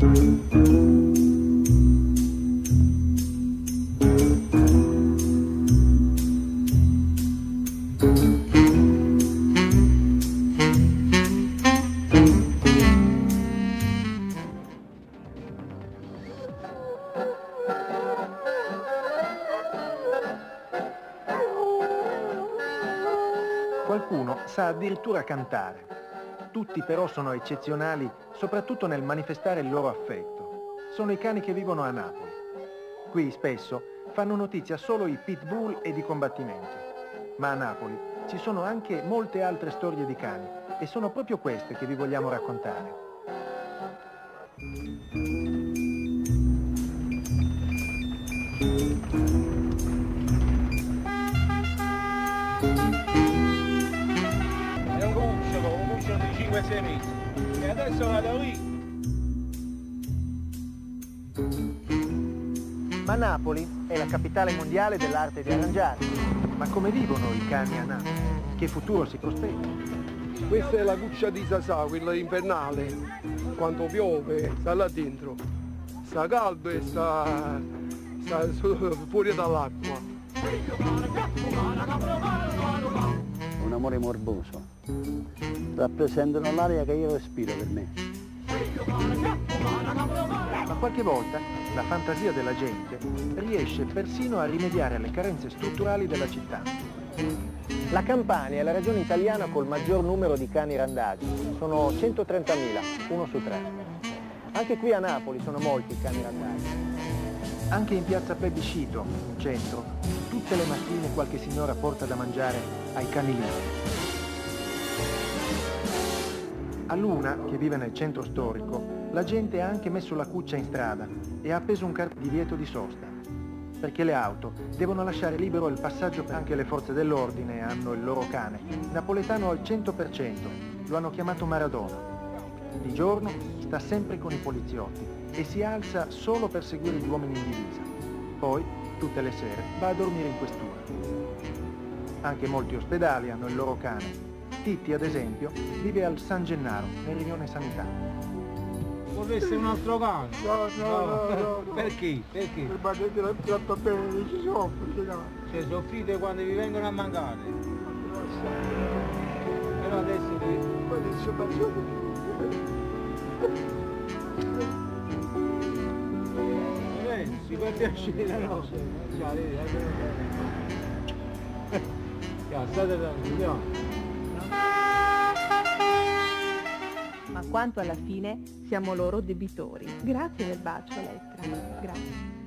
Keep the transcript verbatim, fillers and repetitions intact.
Qualcuno sa addirittura cantare. Tutti però sono eccezionali, soprattutto nel manifestare il loro affetto. Sono i cani che vivono a Napoli. Qui spesso fanno notizia solo i pitbull ed i combattimenti. Ma a Napoli ci sono anche molte altre storie di cani e sono proprio queste che vi vogliamo raccontare. cinque sei mesi e adesso vado lì. Ma Napoli è la capitale mondiale dell'arte di arrangiare. Ma come vivono i cani a Napoli? Che futuro si prospetta? Questa è la cuccia di Sasà, quella invernale. Quando piove sta là dentro, sta caldo e sta, sta fuori dall'acqua. Un amore morboso. Rappresentano l'aria che io respiro per me. Ma qualche volta la fantasia della gente riesce persino a rimediare alle carenze strutturali della città. La Campania è la regione italiana col maggior numero di cani randagi. Sono centotrentamila, uno su tre. Anche qui a Napoli sono molti i cani randagi. Anche in piazza Plebiscito, in centro, tutte le mattine qualche signora porta da mangiare ai cani liberi. A Luna, che vive nel centro storico, la gente ha anche messo la cuccia in strada e ha appeso un cartello di divieto di sosta, perché le auto devono lasciare libero il passaggio. Anche le forze dell'ordine hanno il loro cane, napoletano al cento per cento, lo hanno chiamato Maradona. Di giorno sta sempre con i poliziotti e si alza solo per seguire gli uomini in divisa. Poi, tutte le sere, va a dormire in questura. Anche molti ospedali hanno il loro cane. Titti, ad esempio, vive al San Gennaro, nel rione Sanità. Vorreste un altro cane? No, no, no, no. no. Perché? Perché? Perché la tratta bene, ci soffre, no. Cioè, soffrite quando vi vengono a mancare. Però adesso vi... Adesso faccio... Eh, si può piacere, no? State tranquilli. Ma quanto alla fine siamo loro debitori. Grazie del bacio, Elettra. Grazie.